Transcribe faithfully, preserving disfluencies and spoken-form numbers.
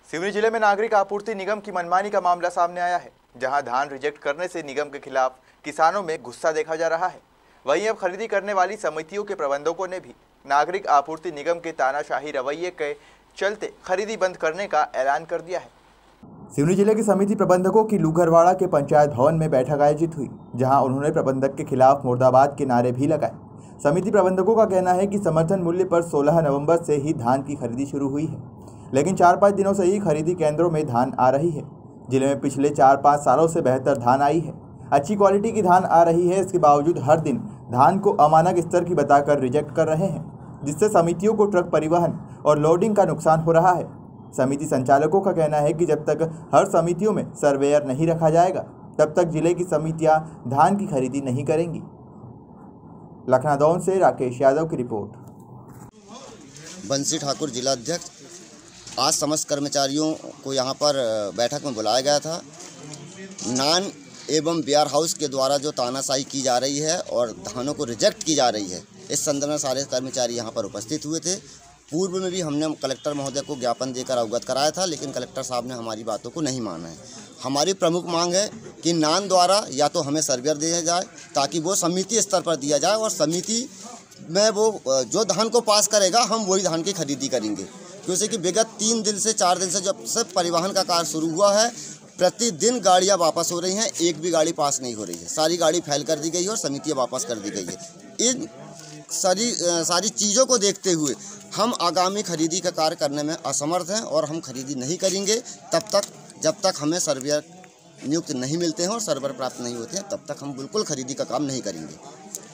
सिवनी जिले में नागरिक आपूर्ति निगम की मनमानी का मामला सामने आया है, जहां धान रिजेक्ट करने से निगम के खिलाफ किसानों में गुस्सा देखा जा रहा है। वहीं अब खरीदी करने वाली समितियों के प्रबंधकों ने भी नागरिक आपूर्ति निगम के तानाशाही रवैये के चलते खरीदी बंद करने का ऐलान कर दिया है। सिवनी जिले की समिति प्रबंधकों की लूघरवाड़ा के पंचायत भवन में बैठक आयोजित हुई, जहां उन्होंने प्रबंधक के खिलाफ मुर्दाबाद के नारे भी लगाए। समिति प्रबंधकों का कहना है कि समर्थन मूल्य पर सोलह नवंबर से ही धान की खरीदी शुरू हुई है, लेकिन चार पाँच दिनों से ही खरीदी केंद्रों में धान आ रही है। जिले में पिछले चार पाँच सालों से बेहतर धान आई है, अच्छी क्वालिटी की धान आ रही है। इसके बावजूद हर दिन धान को अमानक स्तर की बताकर रिजेक्ट कर रहे हैं, जिससे समितियों को ट्रक परिवहन और लोडिंग का नुकसान हो रहा है। समिति संचालकों का कहना है कि जब तक हर समितियों में सर्वेयर नहीं रखा जाएगा, तब तक जिले की समितियां धान की खरीदी नहीं करेंगी। लखनऊ से राकेश यादव की रिपोर्ट। बंसी ठाकुर जिला अध्यक्ष। आज समस्त कर्मचारियों को यहां पर बैठक में बुलाया गया था। नान एवं वेयर हाउस के द्वारा जो तानाशाही की जा रही है और धानों को रिजेक्ट की जा रही है, इस संदर्भ में सारे कर्मचारी यहां पर उपस्थित हुए थे। पूर्व में भी हमने कलेक्टर महोदय को ज्ञापन देकर अवगत कराया था, लेकिन कलेक्टर साहब ने हमारी बातों को नहीं माना है। हमारी प्रमुख मांग है कि नान द्वारा या तो हमें सर्वेयर दिया जाए, ताकि वो समिति स्तर पर दिया जाए और समिति में वो जो धान को पास करेगा हम वही धान की खरीदी करेंगे। क्योंकि विगत तीन दिन से चार दिन से जब से परिवहन का कार्य शुरू हुआ है, प्रतिदिन गाड़ियाँ वापस हो रही हैं, एक भी गाड़ी पास नहीं हो रही है। सारी गाड़ी फैल कर दी गई है और समितियाँ वापस कर दी गई है। इन सारी सारी चीज़ों को देखते हुए हम आगामी खरीदी का कार्य करने में असमर्थ हैं और हम खरीदी नहीं करेंगे तब तक जब तक हमें सर्वेयर नियुक्त नहीं मिलते हैं और सर्वर प्राप्त नहीं होते हैं, तब तक हम बिल्कुल खरीदी का काम नहीं करेंगे।